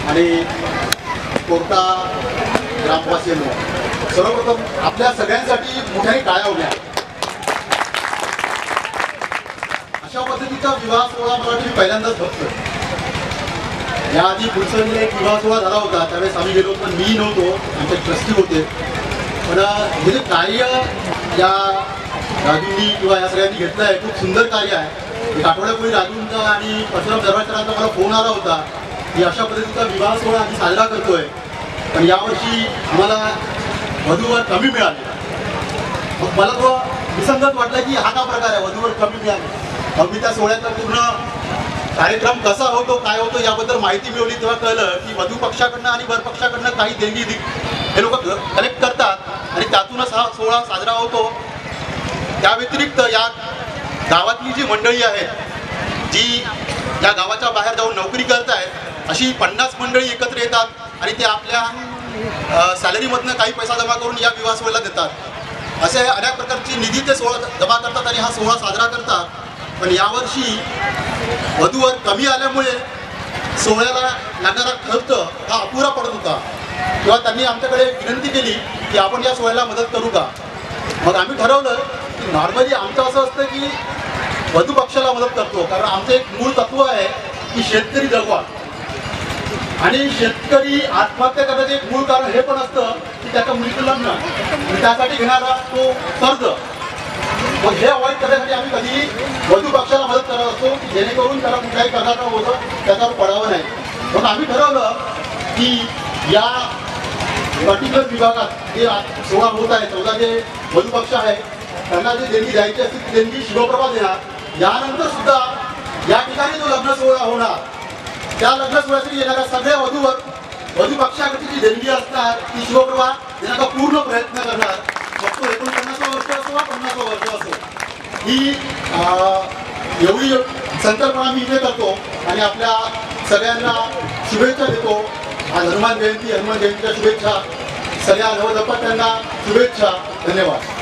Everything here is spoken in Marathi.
आणि कोर्टा ग्रामवासियांनो, सर्वप्रथम आपल्या सगळ्यांसाठी मोठ्याने टाळ्या होत्या. अशा पद्धतीचा विवाह सोहळा मला मी पहिल्यांदाच बघतोय. याआधी पुढचा एक विवाह सोहळा झाला होता, त्यावेळेस आम्ही गेलो, पण मी नव्हतो, आमचे ट्रस्टी होते. पण हे जे कार्य या राजूंनी किंवा या सगळ्यांनी घेतलं आहे, खूप सुंदर कार्य आहे. एक आठवड्यापूर्वी राजूंचा आणि परशुराम दरवाजकरांचा मला फोन आला होता की अशा पद्धतीचा विवाह सोहळा आम्ही साजरा करतोय, पण यावर्षी आम्हाला वधूवर कमी मिळाले. मग मला तो विसंगत वाटला की हा का प्रकार आहे, वधूवर कमी मिळाले. मग मी त्या सोहळ्याचा पूर्ण कार्यक्रम कसा होतो, काय होतो याबद्दल माहिती मिळवली. तेव्हा कळलं की वधू पक्षाकडनं आणि वर पक्षाकडनं काही देणगी हे लोक कलेक्ट करतात आणि त्यातूनच हा सोहळा साजरा होतो. त्या व्यतिरिक्त या गावातली जी मंडळी आहेत, जी या गावाच्या बाहेर जाऊन नोकरी करत आहेत, अशी 50 मंडळी एकत्र येतात आणि ते आपल्या सॅलरीमधनं काही पैसा जमा करून या विवाह सोहळ्याला देतात. असे अनेक प्रकारची निधी ते सोहळा जमा करतात आणि हा सोहळा साजरा करतात. पण यावर्षी वधूवर कमी आल्यामुळे सोहळ्याला लागणारा खर्च हा अपुरा पडत होता. तेव्हा त्यांनी आमच्याकडे विनंती केली की आपण या सोहळ्याला मदत करू का. मग आम्ही ठरवलं की नॉर्मली आमचं असं असतं की वधू पक्षाला मदत करतो, कारण आमचं एक मूळ तत्व आहे की शेतकरी जगवा. आणि शेतकरी आत्महत्या करण्याचं एक मूळ कारण हे पण असतं की त्याच्या मुलीचं लग्न, त्यासाठी घेणारा तो कर्ज. मग हे अवॉइड करण्यासाठी आम्ही कधी वधू पक्षाला मदत करत असतो की जेणेकरून त्याला कुठल्याही कर्जाचं होतं त्याच्यावर पडावं नाही. मग आम्ही ठरवलं की या पर्टिक्युलर विभागात जे सोहळा होत आहे, 14 जे वधू पक्ष आहे त्यांना जे देणगी द्यायची असते ती देणगी शिवप्रभा देणार. यानंतर सुद्धा या ठिकाणी जो लग्न सोहळा होणार, त्या लग्न सोहळ्यासाठी येणाऱ्या सगळ्या वधू पक्षाकडची जी देणगी असणार ती शिवप्रभा देण्याचा पूर्ण प्रयत्न करणार. मग तो 49 वर्ष असो वा 50 वर्ष असो, ही एवढी संकल्पना मी इथे करतो आणि आपल्या सगळ्यांना शुभेच्छा देतो. आज हनुमान जयंतीच्या शुभेच्छा, सगळ्या नवदंपत्यांना शुभेच्छा. धन्यवाद.